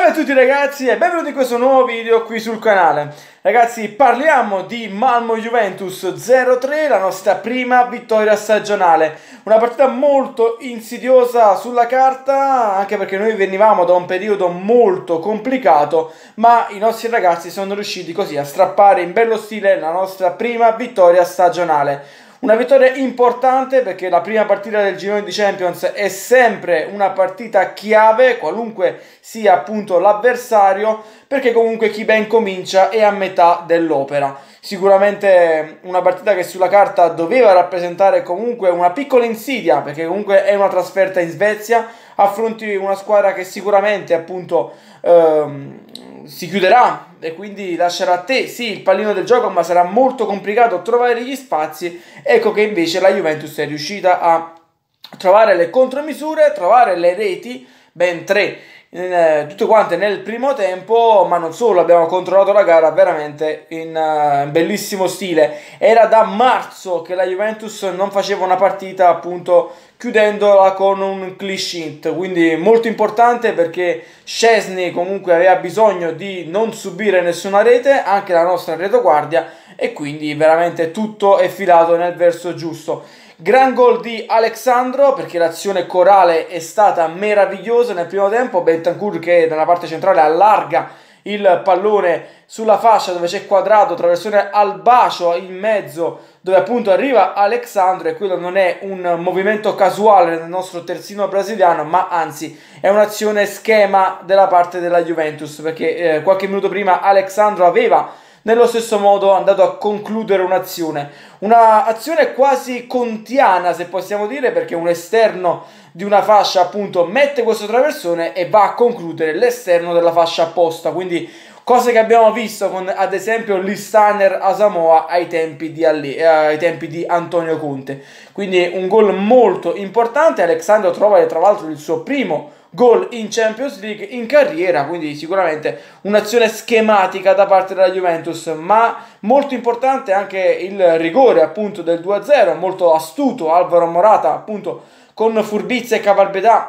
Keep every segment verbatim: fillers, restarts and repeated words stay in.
Salve a tutti ragazzi e benvenuti in questo nuovo video qui sul canale. Ragazzi, parliamo di Malmo Juventus zero tre, la nostra prima vittoria stagionale. Una partita molto insidiosa sulla carta, anche perché noi venivamo da un periodo molto complicato, ma i nostri ragazzi sono riusciti così a strappare in bello stile la nostra prima vittoria stagionale. Una vittoria importante perché la prima partita del girone di Champions è sempre una partita chiave, qualunque sia appunto l'avversario, perché comunque chi ben comincia è a metà dell'opera. Sicuramente una partita che sulla carta doveva rappresentare comunque una piccola insidia, perché comunque è una trasferta in Svezia, affronti una squadra che sicuramente appunto ehm, si chiuderà e quindi lascerà a te sì il pallino del gioco, ma sarà molto complicato trovare gli spazi. Ecco che invece la Juventus è riuscita a trovare le contromisure, trovare le reti, ben tre, eh, tutte quante nel primo tempo, ma non solo, abbiamo controllato la gara veramente in uh, bellissimo stile. Era da marzo che la Juventus non faceva una partita appunto chiudendola con un clean sheet, quindi molto importante perché Szczesny comunque aveva bisogno di non subire nessuna rete, anche la nostra retoguardia, e quindi veramente tutto è filato nel verso giusto. Gran gol di Alexandro perché l'azione corale è stata meravigliosa nel primo tempo. Bentancur che nella parte centrale allarga il pallone sulla fascia dove c'è Quadrato, traversone al bacio in mezzo dove appunto arriva Alexandro, e quello non è un movimento casuale nel nostro terzino brasiliano, ma anzi è un'azione schema della parte della Juventus, perché eh, qualche minuto prima Alexandro aveva nello stesso modo andato a concludere un'azione, un'azione quasi contiana se possiamo dire, perché un esterno di una fascia appunto mette questo traversone e va a concludere l'esterno della fascia apposta, quindi cose che abbiamo visto con ad esempio Listaner a Samoa ai tempi di, eh, ai tempi di Antonio Conte. Quindi un gol molto importante. Alexandro trova tra l'altro il suo primo gol in Champions League in carriera, quindi sicuramente un'azione schematica da parte della Juventus, ma molto importante anche il rigore appunto del due a zero, molto astuto Alvaro Morata appunto con furbizia e caparbietà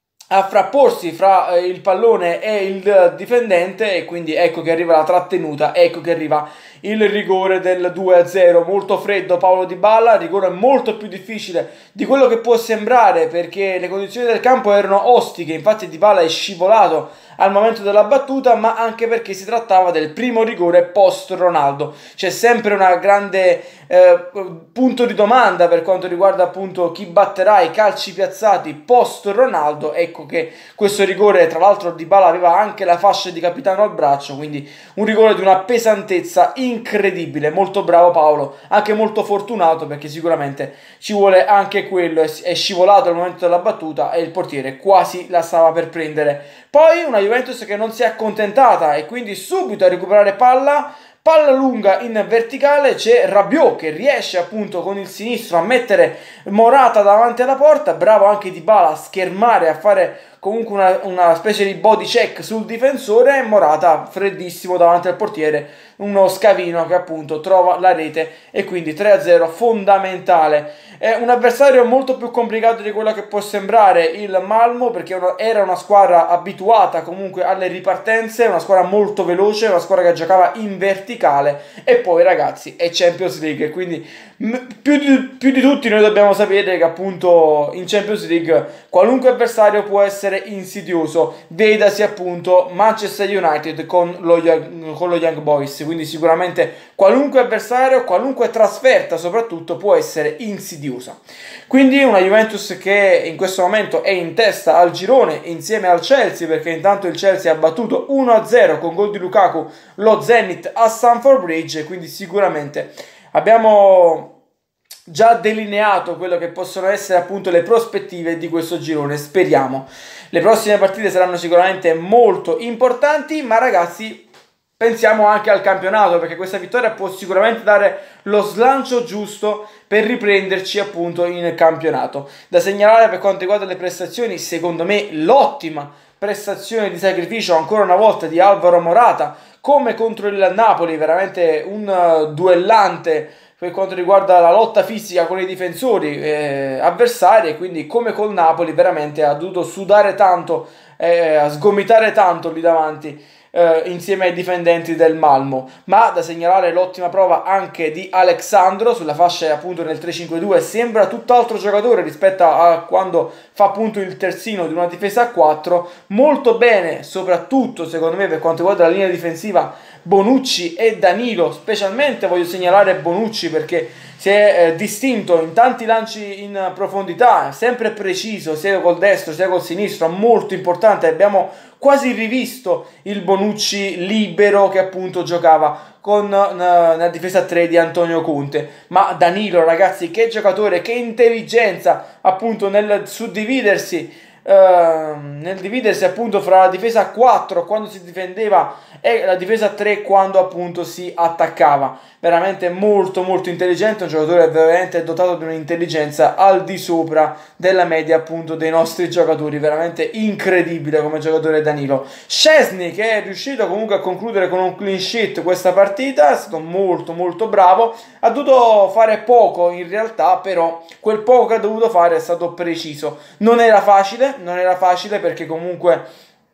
a frapporsi fra il pallone e il difendente, e quindi ecco che arriva la trattenuta, ecco che arriva il rigore del due a zero. Molto freddo Paulo Dybala, rigore molto più difficile di quello che può sembrare perché le condizioni del campo erano ostiche, infatti Dybala è scivolato al momento della battuta, ma anche perché si trattava del primo rigore post Ronaldo. C'è sempre una grande eh, punto di domanda per quanto riguarda appunto chi batterà i calci piazzati post Ronaldo. Ecco che questo rigore, tra l'altro Dybala aveva anche la fascia di capitano al braccio, quindi un rigore di una pesantezza incredibile. Molto bravo Paolo, anche molto fortunato perché sicuramente ci vuole anche quello, è scivolato al momento della battuta e il portiere quasi la stava per prendere. Poi una Juventus che non si è accontentata e quindi subito a recuperare palla, palla lunga in verticale, c'è Rabiot che riesce appunto con il sinistro a mettere Morata davanti alla porta, bravo anche Dybala a schermare, a fare comunque una, una specie di body check sul difensore, e Morata freddissimo davanti al portiere, uno scavino che appunto trova la rete, e quindi tre a zero fondamentale. È un avversario molto più complicato di quello che può sembrare il Malmo, perché era una squadra abituata comunque alle ripartenze, una squadra molto veloce, una squadra che giocava in verticale, e poi ragazzi è Champions League, quindi più di, più di tutti noi dobbiamo sapere che appunto in Champions League qualunque avversario può essere insidioso, vedasi appunto Manchester United con lo, con lo Young Boys, quindi sicuramente qualunque avversario, qualunque trasferta soprattutto può essere insidiosa. Quindi una Juventus che in questo momento è in testa al girone insieme al Chelsea, perché intanto il Chelsea ha battuto uno a zero con gol di Lukaku lo Zenit a Stamford Bridge, quindi sicuramente abbiamo già delineato quello che possono essere appunto le prospettive di questo girone. Speriamo. Le prossime partite saranno sicuramente molto importanti, ma ragazzi pensiamo anche al campionato, perché questa vittoria può sicuramente dare lo slancio giusto per riprenderci appunto in campionato. Da segnalare per quanto riguarda le prestazioni, secondo me l'ottima prestazione di sacrificio ancora una volta di Alvaro Morata, come contro il Napoli, veramente un uh, duellante per quanto riguarda la lotta fisica con i difensori eh, avversari, e quindi come col Napoli veramente ha dovuto sudare tanto, eh, sgomitare tanto lì davanti, eh, insieme ai difendenti del Malmo. Ma da segnalare l'ottima prova anche di Alexandro sulla fascia appunto nel tre cinque due, sembra tutt'altro giocatore rispetto a quando fa appunto il terzino di una difesa a quattro, molto bene soprattutto secondo me per quanto riguarda la linea difensiva Bonucci e Danilo, specialmente voglio segnalare Bonucci perché si è eh, distinto in tanti lanci in profondità, sempre preciso sia col destro sia col sinistro, molto importante. Abbiamo quasi rivisto il Bonucci libero che appunto giocava con una difesa tre di Antonio Conte. Ma Danilo, ragazzi, che giocatore, che intelligenza appunto nel suddividersi Uh, nel dividersi appunto fra la difesa a quattro quando si difendeva e la difesa a tre quando appunto si attaccava. Veramente molto molto intelligente, un giocatore veramente dotato di un'intelligenza al di sopra della media appunto dei nostri giocatori, veramente incredibile come giocatore Danilo. Szczesny, che è riuscito comunque a concludere con un clean sheet questa partita, è stato molto molto bravo, ha dovuto fare poco in realtà, però quel poco che ha dovuto fare è stato preciso. Non era facile, non era facile perché comunque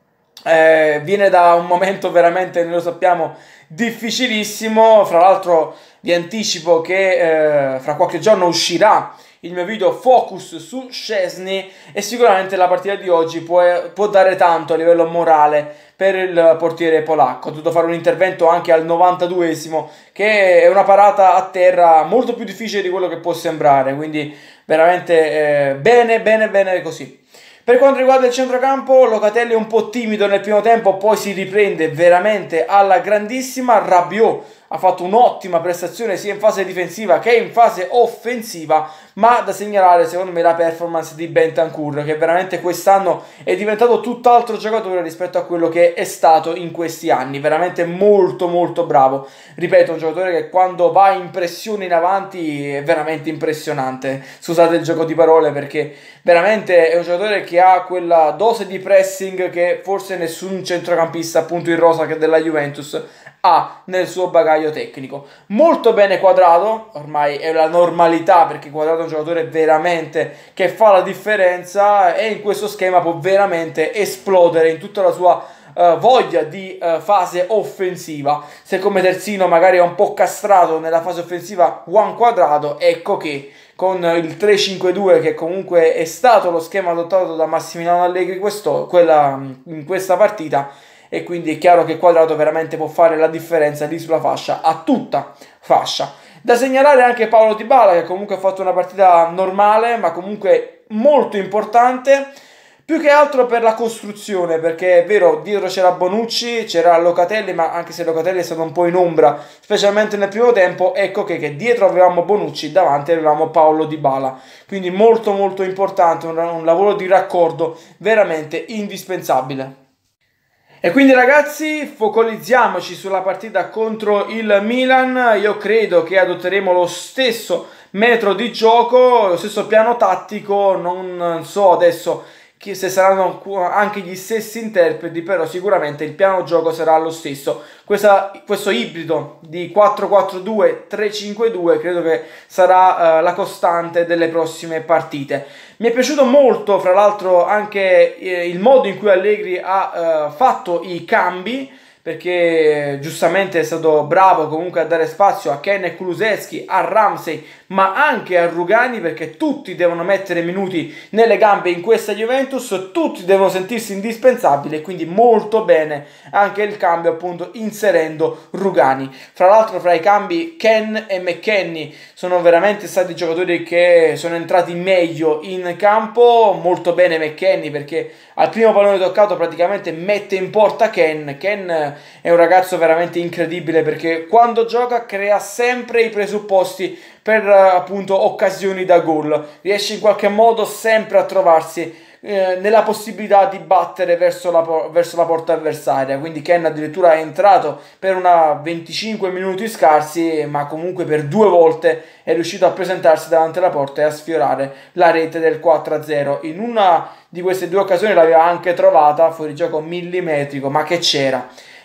eh, viene da un momento veramente, noi lo sappiamo, difficilissimo. Fra l'altro vi anticipo che eh, fra qualche giorno uscirà il mio video focus su Szczesny e sicuramente la partita di oggi può, può dare tanto a livello morale per il portiere polacco. Ho dovuto fare un intervento anche al novantaduesimo, che è una parata a terra molto più difficile di quello che può sembrare, quindi veramente eh, bene bene bene così. Per quanto riguarda il centrocampo, Locatelli è un po' timido nel primo tempo, poi si riprende veramente alla grandissima. Rabiot ha fatto un'ottima prestazione sia in fase difensiva che in fase offensiva, ma da segnalare secondo me la performance di Bentancur, che veramente quest'anno è diventato tutt'altro giocatore rispetto a quello che è stato in questi anni, veramente molto molto bravo. Ripeto, un giocatore che quando va in pressione in avanti è veramente impressionante, scusate il gioco di parole, perché veramente è un giocatore che ha quella dose di pressing che forse nessun centrocampista appunto in rosa che della Juventus ha nel suo bagaglio tecnico. Molto bene Quadrado, ormai è la normalità perché Quadrado è un giocatore veramente che fa la differenza e in questo schema può veramente esplodere in tutta la sua uh, voglia di uh, fase offensiva. Se come terzino magari è un po' castrato nella fase offensiva Juan Quadrado, ecco che con il tre cinque due, che comunque è stato lo schema adottato da Massimiliano Allegri questo, quella, in questa partita, e quindi è chiaro che Quadrado veramente può fare la differenza lì sulla fascia, a tutta fascia. Da segnalare anche Paulo Dybala, che comunque ha fatto una partita normale ma comunque molto importante, più che altro per la costruzione, perché è vero, dietro c'era Bonucci, c'era Locatelli, ma anche se Locatelli è stato un po' in ombra, specialmente nel primo tempo, ecco che, che dietro avevamo Bonucci, davanti avevamo Paulo Dybala, quindi molto molto importante, un, un lavoro di raccordo veramente indispensabile. E quindi ragazzi, focalizziamoci sulla partita contro il Milan. Io credo che adotteremo lo stesso metro di gioco, lo stesso piano tattico, non so adesso se saranno anche gli stessi interpreti, però sicuramente il piano gioco sarà lo stesso. Questa, questo ibrido di quattro quattro due tre cinque due credo che sarà uh, la costante delle prossime partite. Mi è piaciuto molto, fra l'altro, anche eh, il modo in cui Allegri ha uh, fatto i cambi, perché giustamente è stato bravo comunque a dare spazio a Ken e Kulusevski, a Ramsey, ma anche a Rugani, perché tutti devono mettere minuti nelle gambe in questa Juventus, tutti devono sentirsi indispensabili, e quindi molto bene anche il cambio appunto inserendo Rugani. Fra l'altro fra i cambi Ken e McKennie sono veramente stati giocatori che sono entrati meglio in campo, molto bene McKennie perché al primo pallone toccato praticamente mette in porta Ken. Ken è un ragazzo veramente incredibile perché quando gioca crea sempre i presupposti per appunto occasioni da gol, riesce in qualche modo sempre a trovarsi eh, nella possibilità di battere verso la, verso la porta avversaria. Quindi Ken addirittura è entrato per una venticinque minuti scarsi, ma comunque per due volte è riuscito a presentarsi davanti alla porta e a sfiorare la rete del quattro a zero. In una di queste due occasioni l'aveva anche trovata fuori gioco millimetrico, ma che c'era.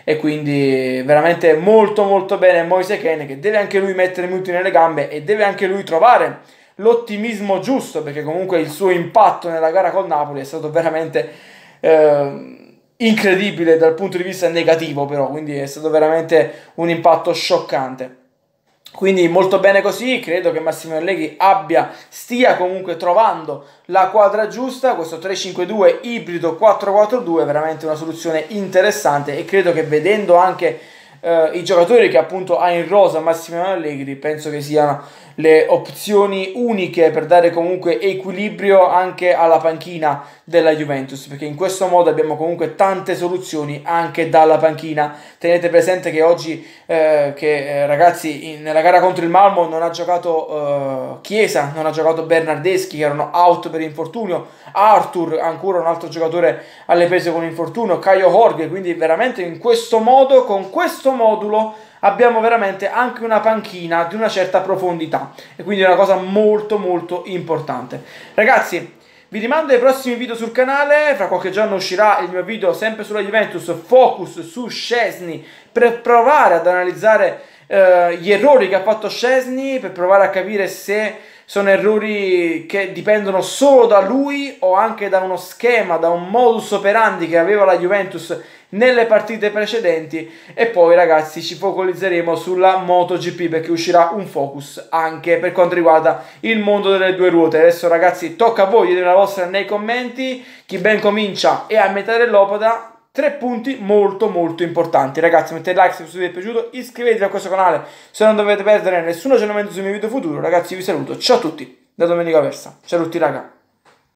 e quindi veramente molto molto bene Moise Kean, che deve anche lui mettere i minuti nelle gambe e deve anche lui trovare l'ottimismo giusto, perché comunque il suo impatto nella gara col Napoli è stato veramente eh, incredibile dal punto di vista negativo, però, quindi è stato veramente un impatto scioccante. Quindi molto bene così, credo che Massimo Allegri abbia, stia comunque trovando la quadra giusta, questo tre cinque due ibrido quattro quattro due è veramente una soluzione interessante, e credo che vedendo anche eh, i giocatori che appunto ha in rosa Massimo Allegri, penso che siano le opzioni uniche per dare comunque equilibrio anche alla panchina della Juventus, perché in questo modo abbiamo comunque tante soluzioni anche dalla panchina. Tenete presente che oggi eh, che eh, ragazzi in, nella gara contro il Malmo non ha giocato eh, Chiesa, non ha giocato Bernardeschi, che erano out per infortunio, Arthur ancora un altro giocatore alle prese con infortunio, Caio Jorge, quindi veramente in questo modo, con questo modulo abbiamo veramente anche una panchina di una certa profondità, e quindi è una cosa molto molto importante. Ragazzi, vi rimando ai prossimi video sul canale, fra qualche giorno uscirà il mio video sempre sulla Juventus, focus su Szczęsny, per provare ad analizzare eh, gli errori che ha fatto Szczęsny, per provare a capire se sono errori che dipendono solo da lui o anche da uno schema, da un modus operandi che aveva la Juventus nelle partite precedenti. E poi ragazzi ci focalizzeremo sulla MotoGP, perché uscirà un focus anche per quanto riguarda il mondo delle due ruote. Adesso ragazzi tocca a voi dire la vostra nei commenti, chi ben comincia è a metà dell'opera. Tre punti molto molto importanti. Ragazzi, mettete like se questo video vi è piaciuto, iscrivetevi a questo canale se non dovete perdere nessun aggiornamento sui miei video futuro. Ragazzi vi saluto, ciao a tutti da Domenica Versa, ciao a tutti raga.